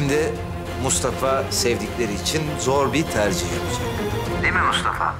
Şimdi Mustafa sevdikleri için zor bir tercih yapacak. Değil mi Mustafa?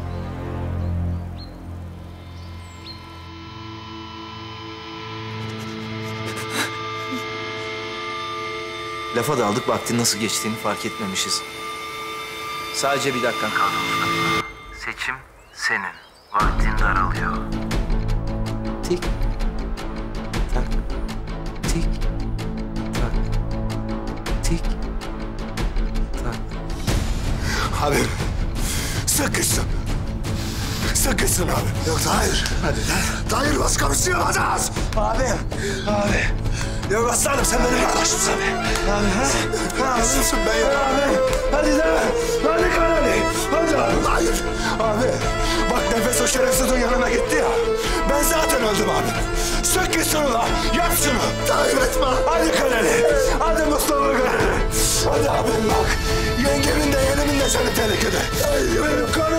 Lafa daldık, vaktin nasıl geçtiğini fark etmemişiz. Sadece bir dakikan kaldı Mustafa. Seçim senin. Vaktin daralıyor. Tik tak, tik tak, tik tak. Abi, sıkışsın. Sıkışsın abi. Yoksa hayır. Hadi lan. Hayır, başka bir şey yapacağız. Abi. Yok aslanım, sen benim kardeşimsin. Abi, ha? Kardeşimsin ben ya. Abi, hadi lan. Hadi kardeşim. Hadi abi. Hayır. Abi, bak nefes o şerefsizin yanına gitti ya. Ben zaten öldüm abi. Sıkışsın ulan. Yap şunu. Hayır etme. Hadi Kaleli. Hadi Mustafa Kaleli. Hadi abim bak. Yengemin de yeğenimin de canı tehlikede. Benim